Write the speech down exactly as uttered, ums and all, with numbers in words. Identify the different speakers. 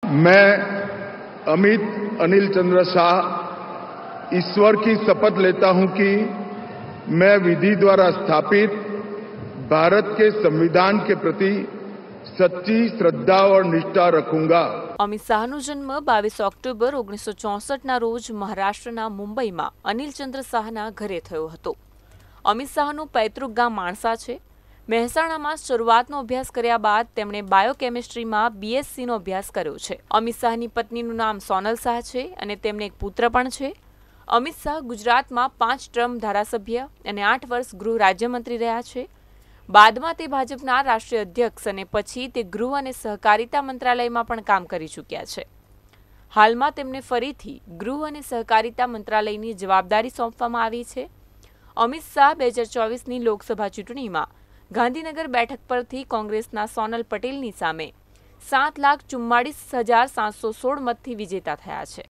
Speaker 1: मैं अमित अनिल चंद्र शाह ईश्वर की शपथ लेता हूं कि मैं विधि द्वारा स्थापित भारत के संविधान के प्रति सच्ची श्रद्धा और निष्ठा रखूंगा।
Speaker 2: अमित शाहનો જન્મ બાવીસ ઓક્ટોબર ઓગણીસો ચોસઠના રોજ મહારાષ્ટ્રના મુંબઈમાં અનિલચંદ્ર શાહના ઘરે થયો હતો। અમિત શાહનું પૈતૃક ગામ માણસા છે। મહેસાણામાં શરૂઆતનો અભ્યાસ કર્યા બાદ તેમણે બાયોકેમિસ્ટ્રીમાં બીએસસીનો અભ્યાસ કર્યો છે। અમિત શાહની પત્નીનું નામ સોનલ શાહ છે અને તેમને એક પુત્ર પણ છે। અમિત શાહ ગુજરાતમાં પાંચ ટર્મ ધારાસભ્ય અને આઠ વર્ષ ગૃહ રાજ્યમંત્રી રહ્યા છે। બાદમાં તે ભાજપના રાષ્ટ્રીય અધ્યક્ષ અને પછી તે ગૃહ અને સહકારિતા મંત્રાલયમાં પણ કામ કરી ચૂક્યા છે। હાલમાં તેમને ફરીથી ગૃહ અને સહકારિતા મંત્રાલયની જવાબદારી સોંપવામાં આવી છે। અમિત શાહ બે હજાર ચોવીસની લોકસભા ચૂંટણીમાં ગાંધીનગર બેઠક પરથી કોંગ્રેસના સોનલ પટેલની સામે સાત લાખ ચુમ્માળીસ હજાર સાતસો સોળ મતથી વિજેતા થયા છે।